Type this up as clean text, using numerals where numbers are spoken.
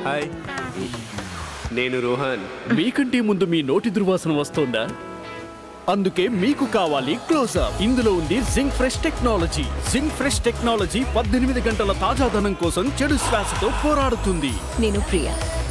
Hi, నేను రోహన్. మీకంటే ముందు మీ నోటి దుర్వాసన వస్తోందా? అందుకే మీకు కావాలి క్లోజప్. ఇందులో ఉంది zinc fresh technology. Zinc fresh technology 18 గంటల తాజాదనం కోసం చెడు శ్వాసతో పోరాడుతుంది. నేను ప్రియా.